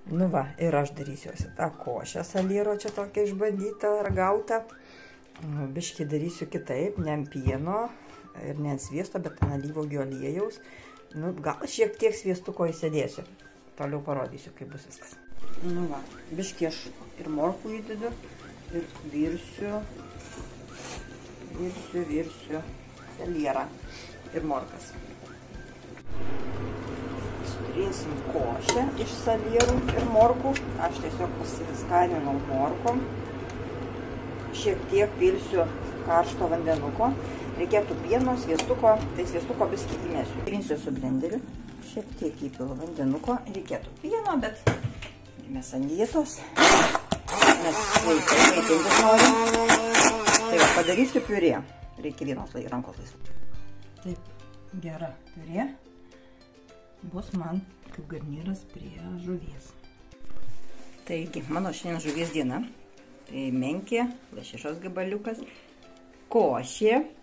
Nu va, ir aš darysiuosi tą košę saliero, čia tokia išbandyta ar gauta. Biškį darysiu kitaip, ne ant pieno ir ne ant sviesto, bet ant alyvuogių aliejaus. Nu, gal šiek tiek sviestuko įsidėsiu. Toliau parodysiu, kaip bus viskas. Nu va, biškį aš ir morkų įdedu ir virsiu salierą ir morkas. Turėsim košę iš salierų ir morkų. Aš tiesiog pasiskaninau morkom. Šiek tiek pilsiu karšto vandenuko. Reikėtų pieno, sviestuko, tai sviestuko biskį įmesiu. Rinsiu su blenderiu. Šiek tiek įpilu vandenuko. Reikėtų pieno, bet mes ant dietos. Mes sveikintis norim. Tai va, padarysiu piurė. Reikia vienos rankos laisvų. Taip, gera piurė. Bus man kaip garnyras prie žuvies. Taigi, mano šiandien žuvies diena. Tai menkė, lašišos gabaliukas, košė,